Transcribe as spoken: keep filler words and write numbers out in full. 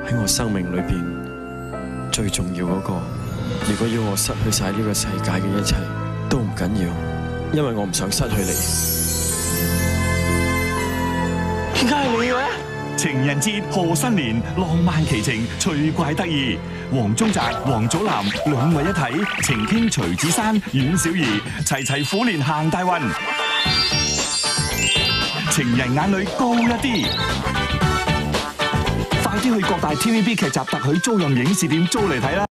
喺我生命裏邊最重要嗰個。如果要我失去晒呢個世界嘅一切，都唔緊要，因為我唔想失去你。點解係你嘅？ 情人節賀新年，浪漫奇情，趣怪得意。黃宗澤、王祖藍兩位一體，情傾徐子珊、阮小儀，齊齊虎年行大運。情人眼裏高一啲，快啲去各大 T V B 劇集特許租賃影視店租嚟睇啦！